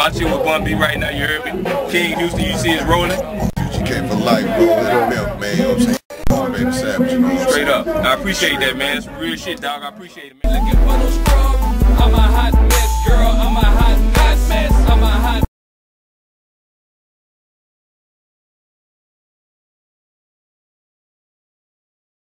my shit with Bun B right now, you heard me? King Houston, you see it's rolling. UGK for life, bro. Little milk, man. You know what I'm saying? Baby Savage, you know what I'm Straight saying? up. I appreciate that, man. It's real shit, dog. I appreciate it, man. I'm a hot mess, girl.